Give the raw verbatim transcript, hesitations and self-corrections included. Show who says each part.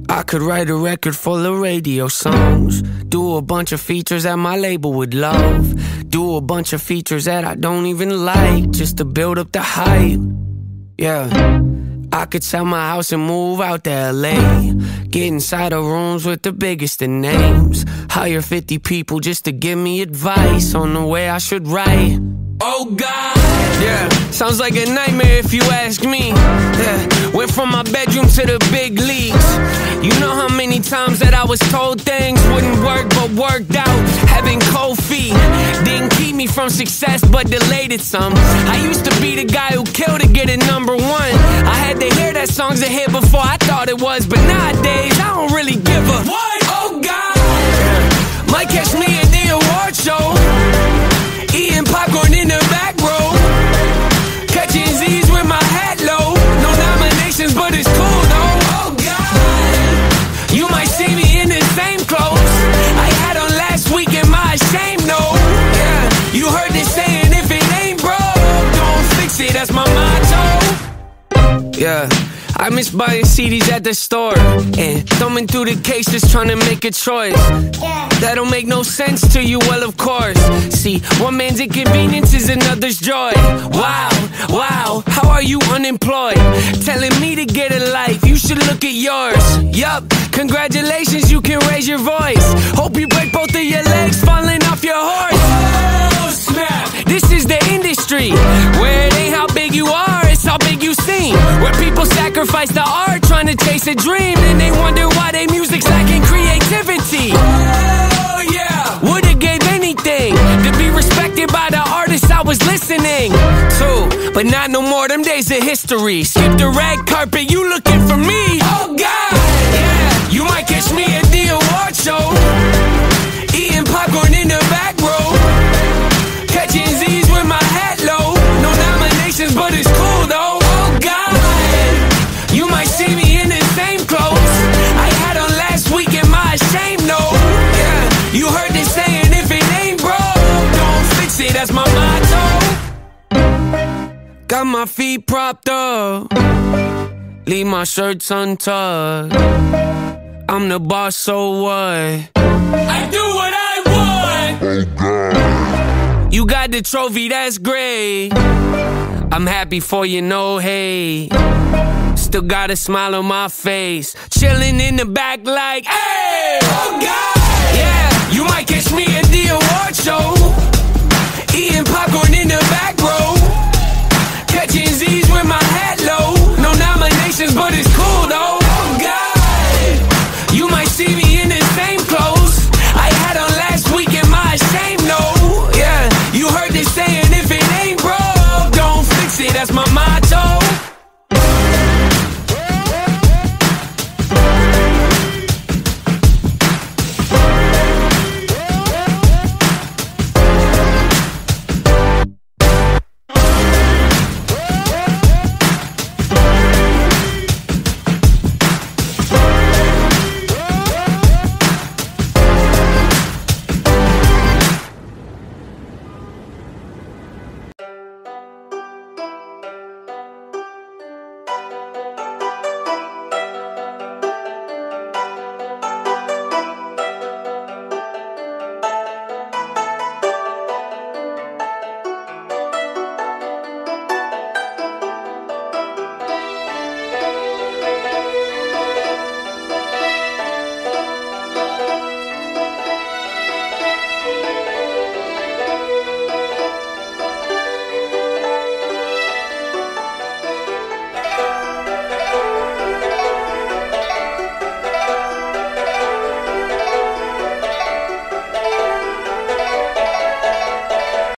Speaker 1: I could write a record full of radio songs, do a bunch of features that my label would love, do a bunch of features that I don't even like, just to build up the hype. Yeah, I could sell my house and move out to L A, get inside of rooms with the biggest of names, hire fifty people just to give me advice on the way I should write. Oh God, yeah, sounds like a nightmare if you ask me. Yeah, went from my bedroom to the big leagues. You know how many times that I was told things wouldn't work but worked out. Having cold feet didn't keep me from success but delayed it some. I used to be the guy who killed to get it number one. I had to hear that song's a hit before I thought it was, but nowadays I don't really give a what? Oh God, yeah. Might catch me at the award show, eating popcorn in the back row, catching Z's with my hat low. No nominations, but it's cool though. Oh God, you might see me in the same clothes I had on last week. Am I ashamed? No. Yeah, you heard this saying, if it ain't broke, don't fix it. That's my motto. Yeah, I miss buying C Ds at the store and thumbing through the cases trying to make a choice. That don't make no sense to you, well of course. See, one man's inconvenience is another's joy. Wow, wow, how are you unemployed? Telling me to get a life, you should look at yours. Yup, congratulations, you can raise your voice. Hope you break both of your legs falling off your horse. Oh snap, this is the industry where it ain't how big you are, it's how big you seem. Where people sacrifice the art trying to chase a dream, and they wonder why their music's lacking creativity. Oh yeah, would've gave anything to be respected by the artists I was listening to, but not no more, them days of history. Skip the red carpet, you looking for me. Oh God, yeah, you might catch me at the award show, eating popcorn in the back row, catching Z's with my hat low. No nominations, but it's cool though. Oh God, you might see me in the same clothes I had on last week. Am I ashamed? No. Yeah, you heard this saying, if it ain't broke, don't fix it. That's my motto. Got my feet propped up, leave my shirts untucked. I'm the boss, so what? I do what I want. Oh God, you got the trophy, that's great. I'm happy for you, no hate. Still got a smile on my face, chilling in the back like, hey! Oh God, yeah, you might catch me at the award show, eating popcorn in the back row,